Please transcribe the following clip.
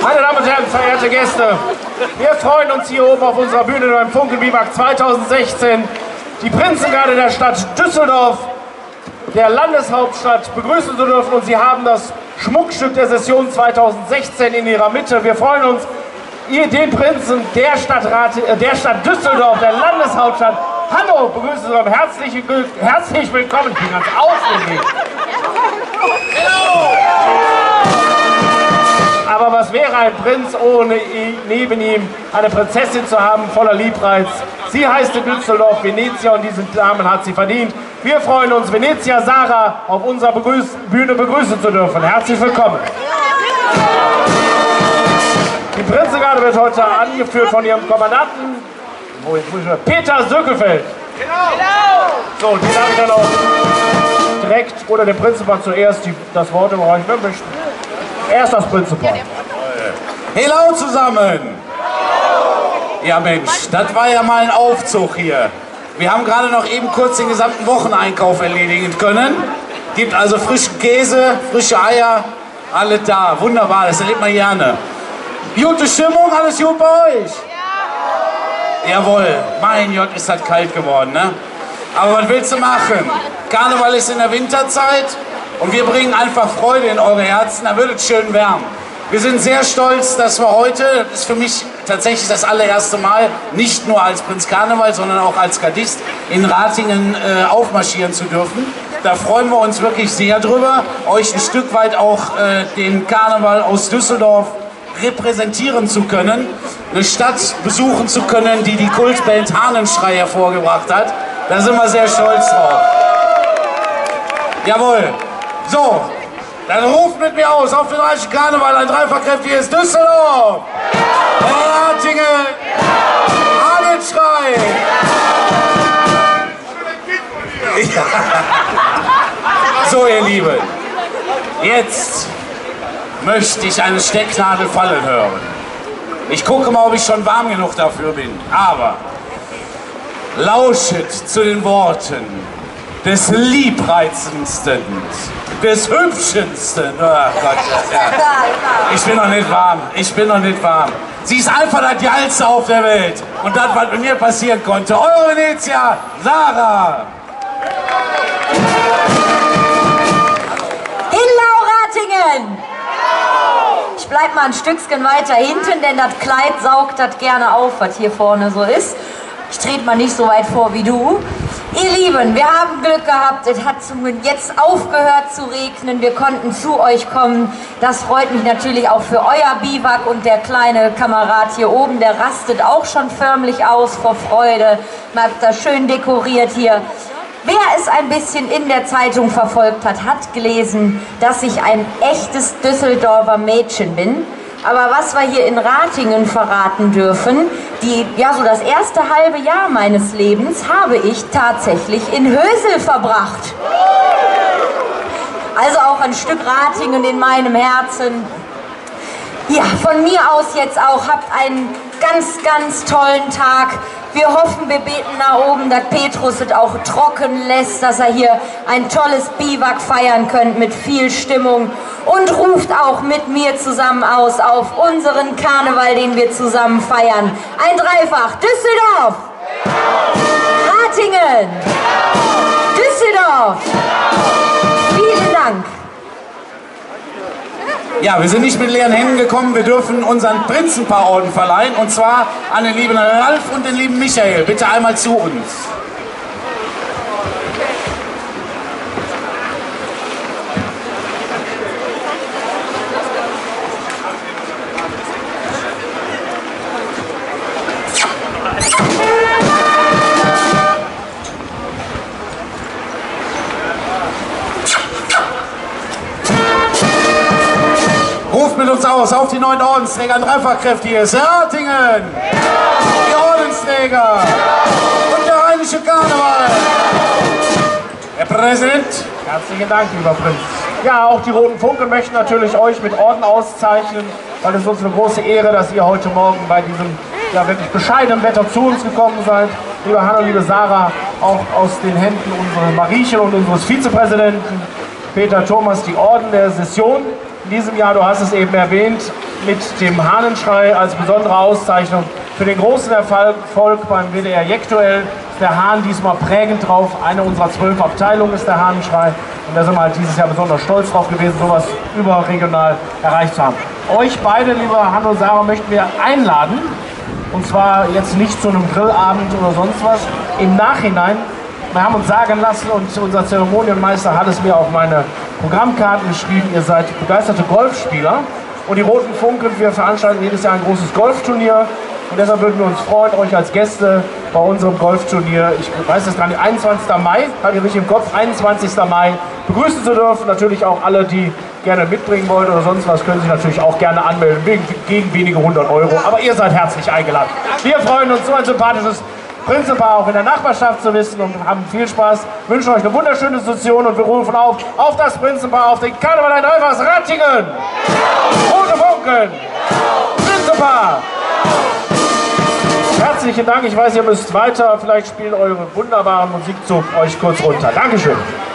Meine Damen und Herren, verehrte Gäste, wir freuen uns hier oben auf unserer Bühne beim Funke-Biwak 2016, die Prinzengarde der Stadt Düsseldorf, der Landeshauptstadt, begrüßen zu dürfen. Und Sie haben das Schmuckstück der Session 2016 in Ihrer Mitte. Wir freuen uns, den Prinzen der Stadt Düsseldorf, der Landeshauptstadt, Hanno, begrüßen zu dürfen. Herzlich willkommen. Ich bin ganz aufgeregt. Aber was wäre ein Prinz ohne neben ihm eine Prinzessin zu haben, voller Liebreiz? Sie heißt in Düsseldorf Venezia und diesen Namen hat sie verdient. Wir freuen uns, Venezia Sarah auf unserer Bühne begrüßen zu dürfen. Herzlich willkommen. Die Prinzengarde wird heute angeführt von ihrem Kommandanten, Peter Söckelfeld. So, die darf ich dann auch direkt, oder der Prinzenpaar zuerst das Wort überreichen. Erst das Prinzenpaar. Hello zusammen! Ja Mensch, das war ja mal ein Aufzug hier. Wir haben gerade noch eben kurz den gesamten Wocheneinkauf erledigen können. Gibt also frischen Käse, frische Eier, alles da. Wunderbar, das erlebt man gerne. Gute Stimmung, alles gut bei euch? Ja. Jawohl, mein Gott, ist das kalt geworden, ne? Aber was willst du machen? Karneval ist in der Winterzeit und wir bringen einfach Freude in eure Herzen, da wird es schön wärmen. Wir sind sehr stolz, dass wir heute, das ist für mich tatsächlich das allererste Mal, nicht nur als Prinz Karneval, sondern auch als Gardist in Ratingen aufmarschieren zu dürfen. Da freuen wir uns wirklich sehr drüber, euch ein Stück weit auch den Karneval aus Düsseldorf repräsentieren zu können, eine Stadt besuchen zu können, die die Kultband Hahnenschrei hervorgebracht hat. Da sind wir sehr stolz drauf. Jawohl. So, dann ruft mit mir aus auf den reichen Karneval ein dreifachkräftiges Düsseldorf, Ratingen, Hahnenschrei. Ja. So, ihr Lieben, jetzt möchte ich eine Stecknadel fallen hören. Ich gucke mal, ob ich schon warm genug dafür bin. Aber lauschet zu den Worten des liebreizendsten, des hübschensten. Oh Gott, ja. Ich bin noch nicht warm. Ich bin noch nicht warm. Sie ist einfach das Geilste auf der Welt. Und das, was mit mir passieren konnte. Eure Venezia Sarah. Ratingen! Ich bleib mal ein Stückchen weiter hinten, denn das Kleid saugt das gerne auf, was hier vorne so ist. Ich trete mal nicht so weit vor wie du. Ihr Lieben, wir haben Glück gehabt, es hat jetzt aufgehört zu regnen, wir konnten zu euch kommen. Das freut mich natürlich auch für euer Biwak, und der kleine Kamerad hier oben, der rastet auch schon förmlich aus vor Freude. Man hat das schön dekoriert hier. Wer es ein bisschen in der Zeitung verfolgt hat, hat gelesen, dass ich ein echtes Düsseldorfer Mädchen bin. Aber was wir hier in Ratingen verraten dürfen, so das erste halbe Jahr meines Lebens habe ich tatsächlich in Hösel verbracht. Also auch ein Stück Ratingen in meinem Herzen. Ja, von mir aus jetzt auch, habt einen ganz, ganz tollen Tag. Wir hoffen, wir beten nach oben, dass Petrus es auch trocken lässt, dass er hier ein tolles Biwak feiern könnt mit viel Stimmung. Und ruft auch mit mir zusammen aus auf unseren Karneval, den wir zusammen feiern. Ein Dreifach. Düsseldorf! Ratingen! Düsseldorf! Vielen Dank! Ja, wir sind nicht mit leeren Händen gekommen, wir dürfen unseren Prinzenpaarorden verleihen, und zwar an den lieben Ralf und den lieben Michael. Bitte einmal zu uns. Ruft mit uns aus auf die neuen Ordensträger, ein dreifachkräftiges Ratingen, die Ordensträger und der rheinische Karneval. Herr Präsident. Herzlichen Dank, lieber Prinz. Ja, auch die Roten Funken möchten natürlich euch mit Orden auszeichnen, weil es uns eine große Ehre, dass ihr heute Morgen bei diesem wirklich bescheidenen Wetter zu uns gekommen seid. Liebe Hanno, liebe Sarah, auch aus den Händen unseres Mariechen und unseres Vizepräsidenten Peter Thomas die Orden der Session. In diesem Jahr, du hast es eben erwähnt, mit dem Hahnenschrei als besondere Auszeichnung für den großen Erfolg beim WDR Jeckduell. Der Hahn diesmal prägend drauf. Eine unserer 12 Abteilungen ist der Hahnenschrei. Und da sind wir halt dieses Jahr besonders stolz drauf gewesen, sowas überregional erreicht zu haben. Euch beide, lieber Hanno und Sarah, möchten wir einladen. Und zwar jetzt nicht zu einem Grillabend oder sonst was. Im Nachhinein, wir haben uns sagen lassen und unser Zeremonienmeister hat es mir auf meine Programmkarten geschrieben, ihr seid begeisterte Golfspieler. Und die Roten Funken, wir veranstalten jedes Jahr ein großes Golfturnier. Und deshalb würden wir uns freuen, euch als Gäste bei unserem Golfturnier, ich weiß es gar nicht, 21. Mai, habe ich richtig im Kopf, 21. Mai begrüßen zu dürfen. Natürlich auch alle, die gerne mitbringen wollen oder sonst was, können sich natürlich auch gerne anmelden, gegen wenige 100 Euro. Aber ihr seid herzlich eingeladen. Wir freuen uns, so ein sympathisches Prinzenpaar auch in der Nachbarschaft zu wissen und haben viel Spaß. Wünschen euch eine wunderschöne Session und wir rufen auf das Prinzenpaar, auf den Karneval in Euversrattingen. Rote Funken, Prinzenpaar. Herzlichen Dank, ich weiß, ihr müsst weiter, vielleicht spielen eure wunderbaren Musikzug euch kurz runter. Dankeschön.